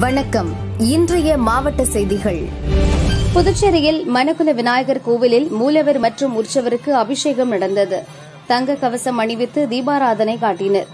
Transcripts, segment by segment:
வணக்கம். இன்றைய மாவட்ட செய்திகள். புதுச்சேரியில் மணக்குள விநாயகர் கோவிலில் மூலவர் மற்றும் உற்சவருக்கு அபிஷேகம் நடந்தது. தங்க கவசம் அணிவித்து தீபாராதனை காட்டினர்.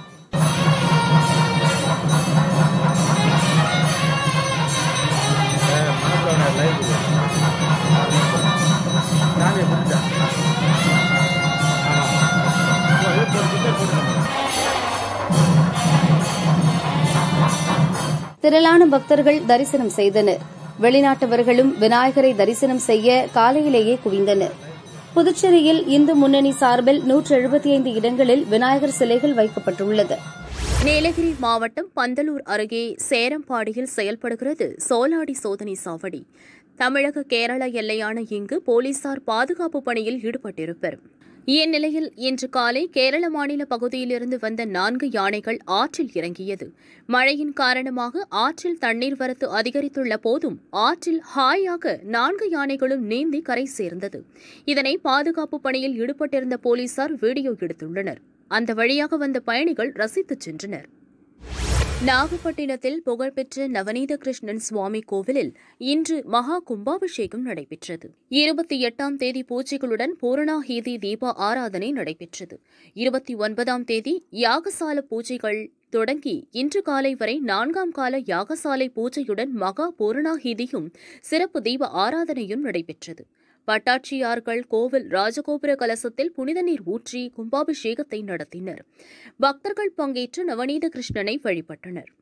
திரளான பக்தர்கள் தரிசனம் செய்தனர். வெளிநாட்டவர்களும் விநாயகரை தரிசனம் செய்ய காலையிலேயே குவிந்தனர். புதுச்சேரியில் இந்து முன்னணி சார்பில் 175 இடங்களில் விநாயகர் சிலைகள் வைக்கப்பட்டுள்ளது. நீலகிரி மாவட்டம் பந்தலூர் அருகே சேரம்பாடியில் செயல்படுகிறது சோலாடி சோதனை சாவடி. தமிழக கேரள எல்லையான இங்கு போலீசார் பாதுகாப்பு பணியில் ஈடுபட்டிருப்பர். இந்நிலையில் இன்று காலை கேரள மாநில பகுதியிலிருந்து வந்த 4 யானைகள் ஆற்றில் இறங்கியது. மழையின் காரணமாக ஆற்றில் தண்ணீர் வரத்து அதிகரித்துள்ள போதும் ஆற்றில் ஹாயாக 4 யானைகளும் நீந்தி கரை சேர்ந்தது. இதனை பாதுகாப்பு பணியில் ஈடுபட்டிருந்த போலீசார் வீடியோ எடுத்துள்ளனர். அந்த வழியாக வந்த பயணிகள் ரசித்துச் சென்றனர். நாகப்பட்டினத்தில் புகழ்பெற்ற நவநீத கிருஷ்ணன் சுவாமி கோவிலில் இன்று மகா கும்பாபிஷேகம் நடைபெற்றது. 28ஆம் தேதி பூஜைகளுடன் பூரணாஹீதி தீப ஆராதனை நடைபெற்றது. 29ஆம் தேதி யாகசால பூஜைகள் தொடங்கி இன்று காலை வரை 4ஆம் கால யாகசாலை பூஜையுடன் மகா பூரணாஹீதியும் சிறப்பு தீப ஆராதனையும் நடைபெற்றது. பட்டாட்சியார்கள் கோவில் ராஜகோபுர கலசத்தில் புனித நீர் ஊற்றி கும்பாபிஷேகத்தை நடத்தினர். பக்தர்கள் பங்கேற்று நவநீத கிருஷ்ணனை வழிபட்டனர்.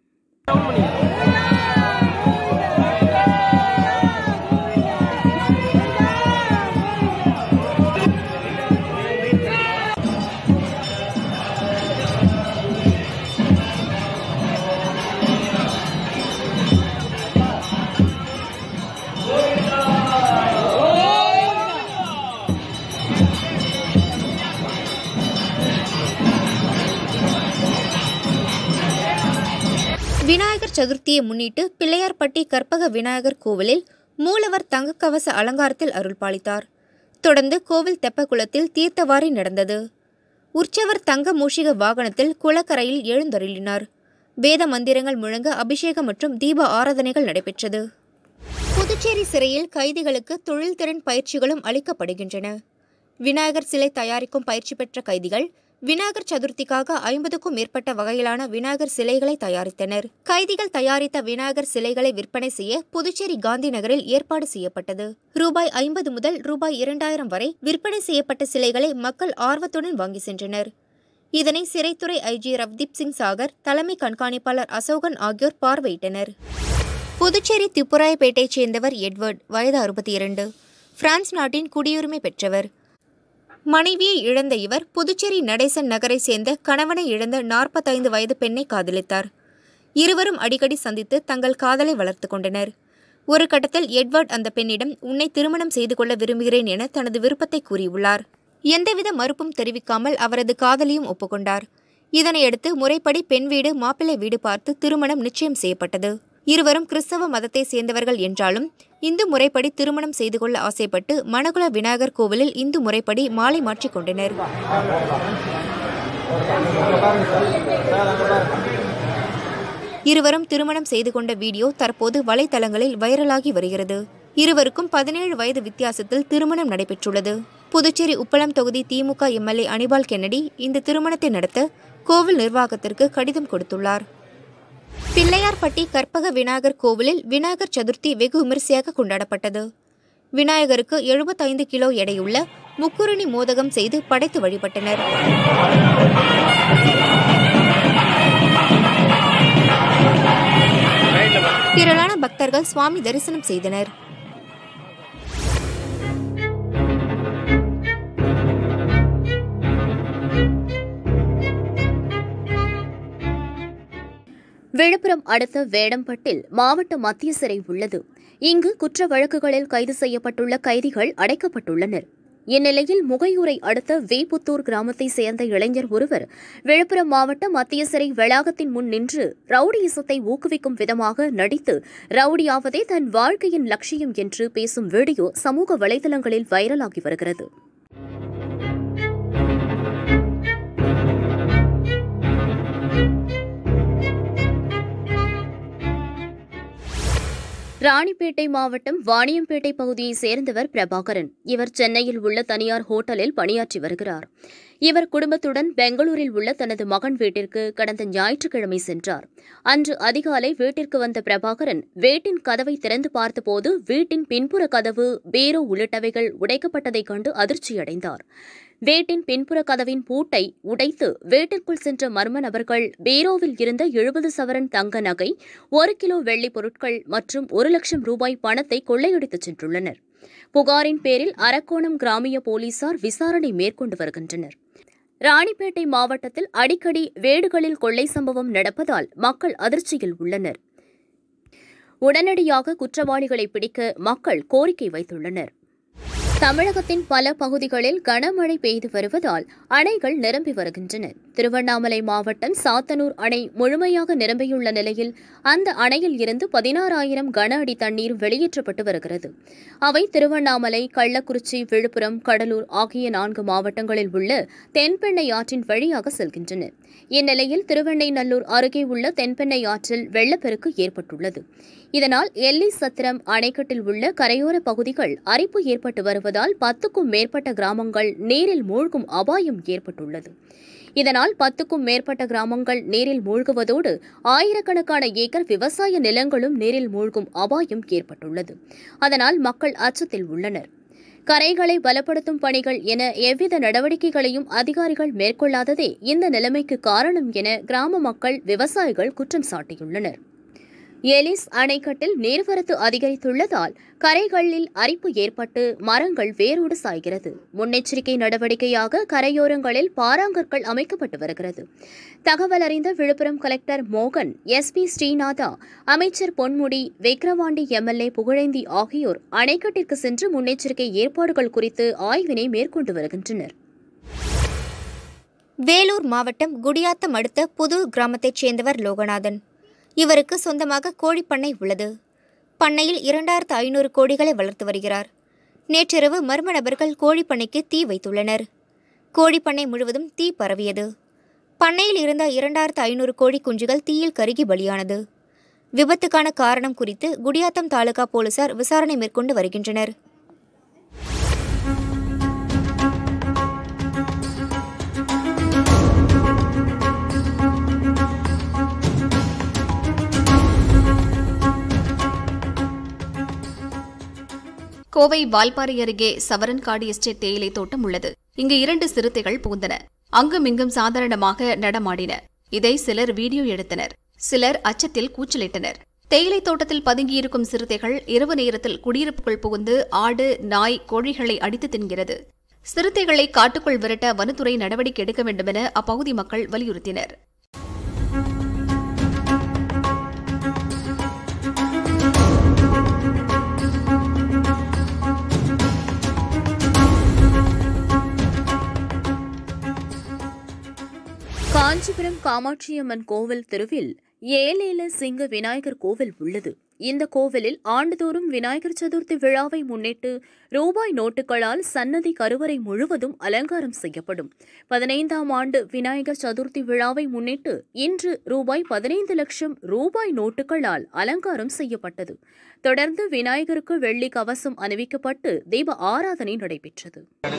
விநாயகர் சதுர்த்தியை முன்னிட்டு பிள்ளையார்பட்டி கற்பக விநாயகர் கோவிலில் மூலவர் தங்கக்கவச அலங்காரத்தில் அருள்பாலித்தார். தொடர்ந்து கோவில் தெப்பக்குளத்தில் தீர்த்தவாரி நடந்தது. உற்சவர் தங்க மூஷிக வாகனத்தில் குளக்கரையில் எழுந்தருளினார். வேத மந்திரங்கள் முழங்க அபிஷேகம் மற்றும் தீப ஆராதனைகள் நடைபெற்றது. புதுச்சேரி சிறையில் கைதிகளுக்கு தொழில்திறன் பயிற்சிகளும் அளிக்கப்படுகின்றன. விநாயகர் சிலை தயாரிக்கும் பயிற்சி பெற்ற கைதிகள் விநாயகர் சதுர்த்திக்காக 50க்கும் மேற்பட்ட வகையிலான விநாயகர் சிலைகளை தயாரித்தனர். கைதிகள் தயாரித்த விநாயகர் சிலைகளை விற்பனை செய்ய புதுச்சேரி காந்தி நகரில் ஏற்பாடு செய்யப்பட்டது. ரூபாய் 50 முதல் ரூபாய் 2000 வரை விற்பனை செய்யப்பட்ட சிலைகளை மக்கள் ஆர்வத்துடன் வாங்கி சென்றனர். இதனை சிறைத்துறை ஐஜி ரவ்தீப் சிங் சாகர், தலைமை கண்காணிப்பாளர் அசோகன் ஆகியோர் பார்வையிட்டனர். புதுச்சேரி திப்புராயப்பேட்டையைச் சேர்ந்தவர் எட்வர்ட், வயது 62, பிரான்ஸ் நாட்டின் குடியுரிமை பெற்றவர். மனைவியை இழந்த இவர் புதுச்சேரி நடேசன் நகரை சேர்ந்த கணவனை இழந்த 45 வயது பெண்ணை காதலித்தார். இருவரும் அடிக்கடி சந்தித்து தங்கள் காதலை வளர்த்து கொண்டனர். ஒரு கட்டத்தில் எட்வர்ட் அந்த பெண்ணிடம் உன்னை திருமணம் செய்து கொள்ள விரும்புகிறேன் என தனது விருப்பத்தை கூறியுள்ளார். எந்தவித மறுப்பும் தெரிவிக்காமல் அவரது காதலியும் ஒப்புக்கொண்டார். இதனையடுத்து முறைப்படி பெண் வீடு மாப்பிள்ளை வீடு பார்த்து திருமணம் நிச்சயம் செய்யப்பட்டது. இருவரும் கிறிஸ்தவ மதத்தை சேர்ந்தவர்கள் என்றாலும் இந்து முறைப்படி திருமணம் செய்து கொள்ள ஆசைப்பட்டு மணக்குள விநாயகர் கோவிலில் இந்து முறைப்படி மாலை மாற்றிக் கொண்டனர். இருவரும் திருமணம் செய்து கொண்ட வீடியோ தற்போது வலைதளங்களில் வைரலாகி வருகிறது. இருவருக்கும் 17 வயது வித்தியாசத்தில் திருமணம் நடைபெற்றுள்ளது. புதுச்சேரி உப்பளம் தொகுதி திமுக எம்எல்ஏ அனிபால் கென்னடி இந்த திருமணத்தை நடத்த கோவில் நிர்வாகத்திற்கு கடிதம் கொடுத்துள்ளார். பிள்ளையார்பட்டி கற்பக விநாயகர் கோவிலில் விநாயகர் சதுர்த்தி வெகு விமரிசையாக கொண்டாடப்பட்டது. விநாயகருக்கு 75 கிலோ எடையுள்ள முக்குருணி மோதகம் செய்து படைத்து வழிபட்டனர். திரளான பக்தர்கள் சுவாமி தரிசனம் செய்தனர். விழுப்புரம் அடுத்த வேடம்பட்டில் மாவட்ட மத்திய சிறை உள்ளது. இங்கு குற்ற வழக்குகளில் கைது செய்யப்பட்டுள்ள கைதிகள் அடைக்கப்பட்டுள்ளனர். இந்நிலையில் முகையூரை அடுத்த வேப்புத்தூர் கிராமத்தைச் சேர்ந்த இளைஞர் ஒருவர் விழுப்புரம் மாவட்ட மத்திய சிறை வளாகத்தின் முன் நின்று ரவுடியிசத்தை ஊக்குவிக்கும் விதமாக நடித்து ரவுடியாவதே தன் வாழ்க்கையின் லட்சியம் என்று பேசும் வீடியோ சமூக வலைதளங்களில் வைரலாகி வருகிறது. ராணிப்பேட்டை மாவட்டம் வாணியம்பேட்டை பகுதியைச் சேர்ந்தவர் பிரபாகரன். இவர் சென்னையில் உள்ள தனியார் ஹோட்டலில் பணியாற்றி வருகிறார். இவர் குடும்பத்துடன் பெங்களூரில் உள்ள தனது மகன் வீட்டிற்கு கடந்த ஞாயிற்றுக்கிழமை சென்றார். அன்று அதிகாலை வீட்டிற்கு வந்த பிரபாகரன் வீட்டின் கதவை திறந்து பார்த்தபோது வீட்டின் பின்புற கதவு, பீரோ உள்ளிட்டவைகள் உடைக்கப்பட்டதைக் கண்டு அதிர்ச்சியடைந்தார். வீட்டின் பின்புற கதவின் பூட்டை உடைத்து வீட்டிற்குள் சென்ற மர்ம நபர்கள் பீரோவில் இருந்த 70 சவரன் தங்க நகை, 1 கிலோ வெள்ளிப் பொருட்கள் மற்றும் 1 லட்சம் ரூபாய் பணத்தை கொள்ளையடித்துச் சென்றுள்ளனர். புகாரின் பேரில் அரக்கோணம் கிராமிய போலீசார் விசாரணை மேற்கொண்டு வருகின்றனர். ராணிப்பேட்டை மாவட்டத்தில் அடிக்கடி வீடுகளில் கொள்ளை சம்பவம் நடப்பதால் மக்கள் அதிர்ச்சியில் உள்ளனர். உடனடியாக குற்றவாளிகளை பிடிக்க மக்கள் கோரிக்கை வைத்துள்ளனர். தமிழகத்தின் பல பகுதிகளில் கனமழை பெய்து வருவதால் அணைகள் நிரம்பி வருகின்றன. திருவண்ணாமலை மாவட்டம் சாத்தனூர் அணை முழுமையாக நிரம்பியுள்ள நிலையில் அந்த அணையில் இருந்து 16,000 கன அடி தண்ணீர் வெளியேற்றப்பட்டு வருகிறது. அவை திருவண்ணாமலை, கள்ளக்குறிச்சி, விழுப்புரம், கடலூர் ஆகிய 4 மாவட்டங்களில் உள்ள தென்பெண்ணை ஆற்றின் வழியாக செல்கின்றன. இந்நிலையில் திருவெண்ணைநல்லூர் அருகே உள்ள தென்பெண்ணை ஆற்றில் வெள்ளப்பெருக்கு ஏற்பட்டுள்ளது. இதனால் எல்லி சத்திரம் அணைக்கட்டில் உள்ள கரையோர பகுதிகள் அரிப்பு ஏற்பட்டு வருவதால் 10க்கும் மேற்பட்ட கிராமங்கள் நீரில் மூழ்கும் அபாயம் ஏற்பட்டுள்ளது. இதனால் 10க்கும் மேற்பட்ட கிராமங்கள் நீரில் மூழ்குவதோடு ஆயிரக்கணக்கான ஏக்கர் விவசாய நிலங்களும் நீரில் மூழ்கும் அபாயம் ஏற்பட்டுள்ளது. அதனால் மக்கள் அச்சத்தில் உள்ளனர். கரைகளை பலப்படுத்தும் பணிகள் என எவ்வித நடவடிக்கைகளையும் அதிகாரிகள் மேற்கொள்ளாததே இந்த நிலைமைக்கு காரணம் என கிராம மக்கள், விவசாயிகள் குற்றம் சாட்டியுள்ளனர். எலிஸ் அணைக்கட்டில் நீர்வரத்து அதிகரித்துள்ளதால் கரைகளில் அரிப்பு ஏற்பட்டு மரங்கள் வேரோடு சாய்கிறது. முன்னெச்சரிக்கை நடவடிக்கையாக கரையோரங்களில் பாறாங்கற்கள் அமைக்கப்பட்டு வருகிறது. தகவல் அறிந்த விழுப்புரம் கலெக்டர் மோகன், SP ஸ்ரீநாதா, அமைச்சர் பொன்முடி, விக்கிரவாண்டி MLA புகழேந்தி ஆகியோர் அணைக்கட்டிற்கு சென்று முன்னெச்சரிக்கை ஏற்பாடுகள் குறித்து ஆய்வினை மேற்கொண்டு வருகின்றனர். வேலூர் மாவட்டம் குடியாத்தம் அடுத்த புது கிராமத்தைச் சேர்ந்தவர் லோகநாதன். இவருக்கு சொந்தமாக கோழிப்பண்ணை உள்ளது. பண்ணையில் 2500 கோழிகளை வளர்த்து வருகிறார். நேற்றிரவு மர்ம நபர்கள் கோழிப்பண்ணைக்கு தீ வைத்துள்ளனர். கோழிப்பண்ணை முழுவதும் தீ பரவியது. பண்ணையில் இருந்த 2500 கோழி குஞ்சுகள் தீயில் கருகி பலியானது. விபத்துக்கான காரணம் குறித்து குடியாத்தம் தாலுகா போலீசார் விசாரணை மேற்கொண்டு வருகின்றனர். கோவை வால்பாறை அருகே சவரன்காடு எஸ்டேட் தேயிலை தோட்டம் உள்ளது. இங்கு 2 சிறுத்தைகள் புகுந்தன. அங்குமிங்கும் சாதாரணமாக நடமாடின. இதை சிலர் வீடியோ எடுத்தனர். சிலர் அச்சத்தில் கூச்சலிட்டனர். தேயிலை தோட்டத்தில் பதுங்கியிருக்கும் சிறுத்தைகள் இரவு நேரத்தில் குடியிருப்புக்குள் புகுந்து ஆடு, நாய், கோழிகளை அடித்து தின்கிறது. சிறுத்தைகளை காட்டுக்குள் விரட்ட வனத்துறை நடவடிக்கை எடுக்க வேண்டுமென அப்பகுதி மக்கள் வலியுறுத்தினர். காஞ்சிபுரம் காமாட்சியம்மன் கோவில் தெருவில் ஏலேல சிங்க விநாயகர் கோவில் உள்ளது. இந்த கோவிலில் ஆண்டுதோறும் விநாயகர் சதுர்த்தி விழாவை முன்னிட்டு ரூபாய் நோட்டுகளால் சன்னதி கருவறை முழுவதும் அலங்காரம் செய்யப்படும். 15ஆம் ஆண்டு விநாயகர் சதுர்த்தி விழாவை முன்னிட்டு இன்று ரூபாய் 15 லட்சம் ரூபாய் நோட்டுகளால் அலங்காரம் செய்யப்பட்டது. தொடர்ந்து விநாயகருக்கு வெள்ளி கவசம் அணிவிக்கப்பட்டு தீப ஆராதனை நடைபெற்றது.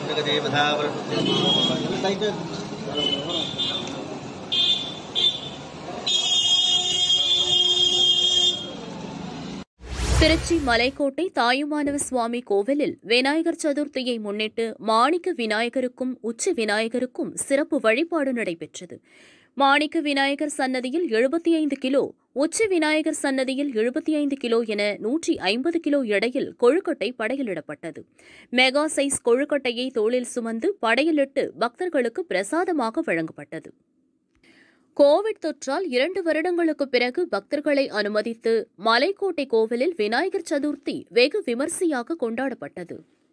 திருச்சி மலைக்கோட்டை தாயுமானவ சுவாமி கோவிலில் விநாயகர் சதுர்த்தியை முன்னிட்டு மாணிக்க விநாயகருக்கும் உச்சி விநாயகருக்கும் சிறப்பு வழிபாடு நடைபெற்றது. மாணிக்க விநாயகர் சன்னதியில் 75 கிலோ, உச்சி விநாயகர் சன்னதியில் 75 கிலோ என 150 கிலோ எடையில் கொழுக்கட்டை படையலிடப்பட்டது. மெகா சைஸ் கொழுக்கட்டையை தோளில் சுமந்து படையலிட்டு பக்தர்களுக்கு பிரசாதமாக வழங்கப்பட்டது. கோவிட் தொற்றால் 2 வருடங்களுக்கு பிறகு பக்தர்களை அனுமதித்து மலைக்கோட்டை கோவிலில் விநாயகர் சதுர்த்தி வெகு விமரிசையாக கொண்டாடப்பட்டது.